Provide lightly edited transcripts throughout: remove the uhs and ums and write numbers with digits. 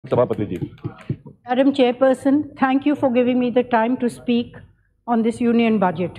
सभापति जी। Madam Chairperson, thank you for giving me the time to speak on this union budget.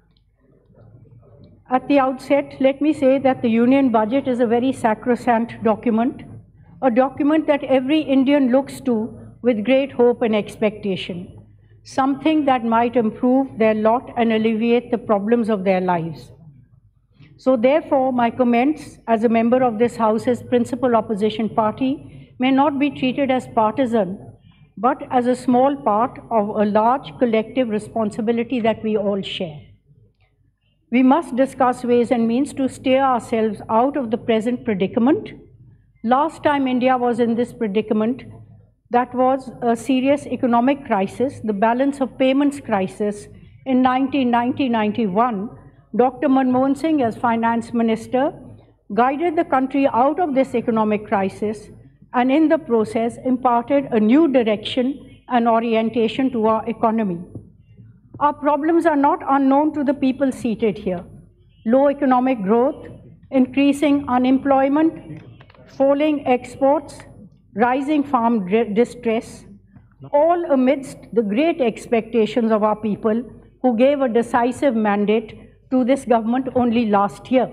At the outset, let me say that the union budget is a very sacrosanct document, a document that every Indian looks to with great hope and expectation, something that might improve their lot and alleviate the problems of their lives. So therefore, my comments as a member of this House's principal opposition party may not be treated as partisan, but as a small part of a large collective responsibility that we all share. We must discuss ways and means to steer ourselves out of the present predicament. Last time India was in this predicament, that was a serious economic crisis, the balance of payments crisis in 1990-91. Dr. Manmohan Singh, as finance minister, guided the country out of this economic crisis and in the process imparted a new direction and orientation to our economy. Our problems are not unknown to the people seated here. Low economic growth, increasing unemployment, falling exports, rising farm distress, all amidst the great expectations of our people who gave a decisive mandate to this government only last year.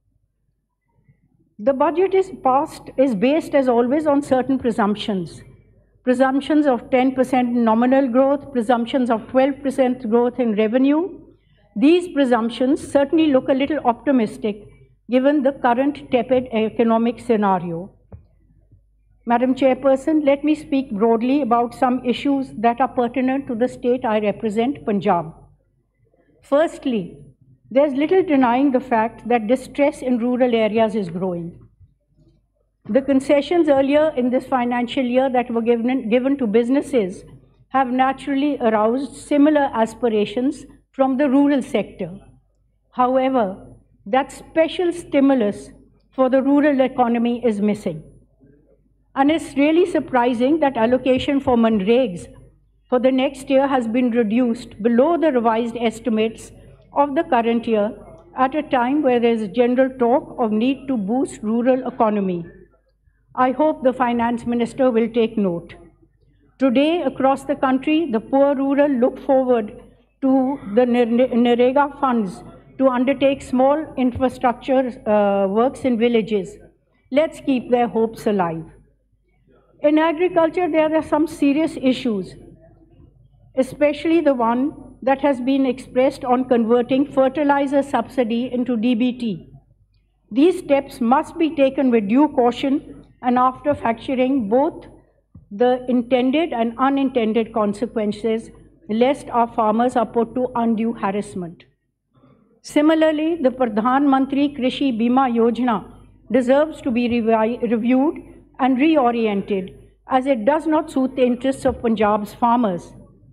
The budget is based as always on certain presumptions. Presumptions of 10% nominal growth, presumptions of 12% growth in revenue. These presumptions certainly look a little optimistic given the current tepid economic scenario. Madam Chairperson, let me speak broadly about some issues that are pertinent to the state I represent, Punjab. Firstly, there's little denying the fact that distress in rural areas is growing. The concessions earlier in this financial year that were given to businesses have naturally aroused similar aspirations from the rural sector. However, that special stimulus for the rural economy is missing. And it's really surprising that allocation for Manregas for the next year has been reduced below the revised estimates of the current year at a time where there is general talk of need to boost rural economy. I hope the finance minister will take note. Today, across the country, the poor rural look forward to the NREGA funds to undertake small infrastructure works in villages. Let's keep their hopes alive. In agriculture, there are some serious issues, especially the one that has been expressed on converting fertilizer subsidy into DBT. These steps must be taken with due caution and after factoring both the intended and unintended consequences, lest our farmers are put to undue harassment. Similarly, the Pradhan Mantri Krishi Bima Yojana deserves to be reviewed and reoriented as it does not suit the interests of Punjab's farmers.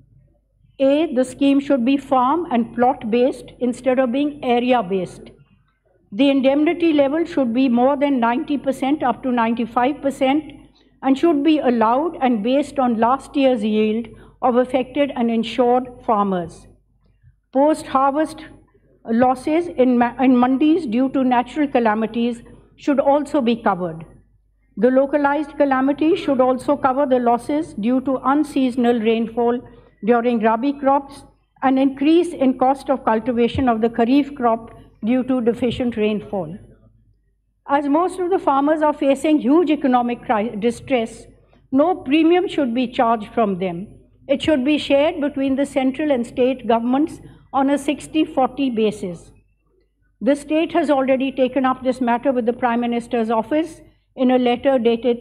The scheme should be farm and plot based instead of being area based. The indemnity level should be more than 90% up to 95% and should be allowed and based on last year's yield of affected and insured farmers. Post-harvest losses in mandis due to natural calamities should also be covered. The localized calamity should also cover the losses due to unseasonal rainfall during Rabi crops, an increase in cost of cultivation of the Kharif crop due to deficient rainfall. As most of the farmers are facing huge economic distress, no premium should be charged from them. It should be shared between the central and state governments on a 60-40 basis. The state has already taken up this matter with the Prime Minister's office in a letter dated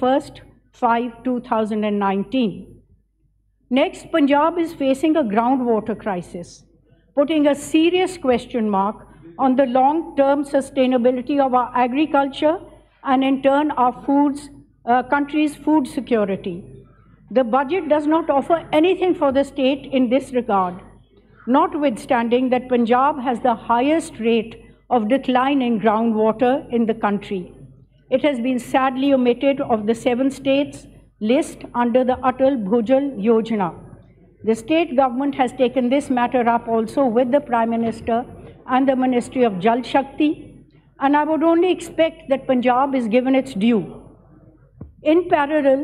31/5/2019. Next, Punjab is facing a groundwater crisis, putting a serious question mark on the long-term sustainability of our agriculture and in turn our country's food security. The budget does not offer anything for the state in this regard, notwithstanding that Punjab has the highest rate of decline in groundwater in the country. It has been sadly omitted of the 7 states list under the Atal Bhujal Yojana. The state government has taken this matter up also with the Prime Minister and the Ministry of Jal Shakti, and I would only expect that Punjab is given its due. In parallel,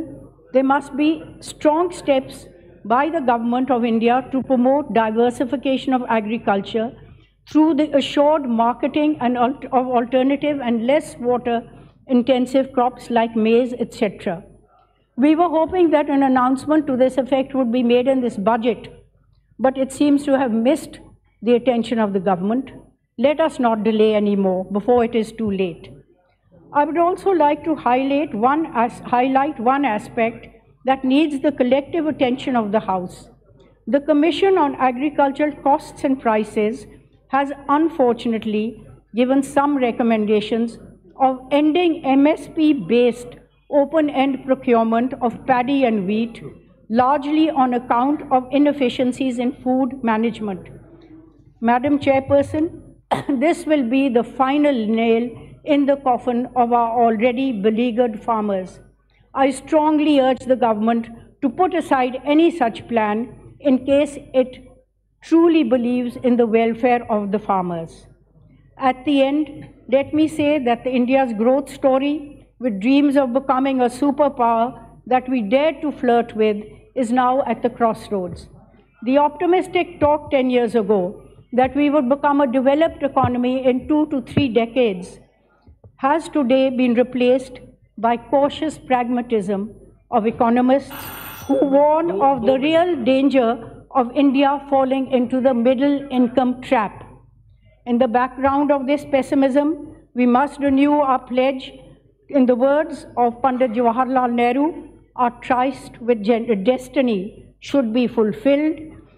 There must be strong steps by the Government of India to promote diversification of agriculture through the assured marketing of alternative and less water-intensive crops like maize, etc. We were hoping that an announcement to this effect would be made in this budget, but it seems to have missed the attention of the government. Let us not delay anymore before it is too late. I would also like to highlight one aspect that needs the collective attention of the House. The Commission on Agricultural Costs and Prices has unfortunately given some recommendations of ending MSP-based open-end procurement of paddy and wheat, largely on account of inefficiencies in food management. Madam Chairperson, this will be the final nail in the coffin of our already beleaguered farmers. I strongly urge the government to put aside any such plan in case it truly believes in the welfare of the farmers. At the end, let me say that India's growth story, with dreams of becoming a superpower that we dared to flirt with, is now at the crossroads. The optimistic talk 10 years ago that we would become a developed economy in 2 to 3 decades has today been replaced by cautious pragmatism of economists who warn of the real danger of India falling into the middle income trap. In the background of this pessimism, we must renew our pledge. In the words of Pandit Jawaharlal Nehru, our tryst with destiny should be fulfilled.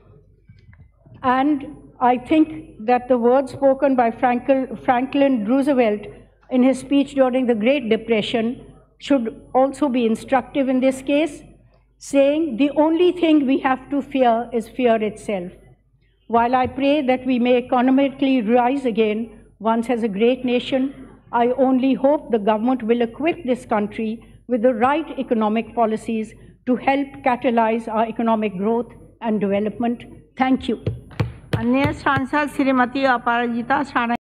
And I think that the words spoken by Franklin Roosevelt in his speech during the Great Depression should also be instructive in this case, saying the only thing we have to fear is fear itself. While I pray that we may economically rise again once as a great nation, I only hope the government will equip this country with the right economic policies to help catalyze our economic growth and development. Thank you. अन्य सांसद श्रीमती अपराजिता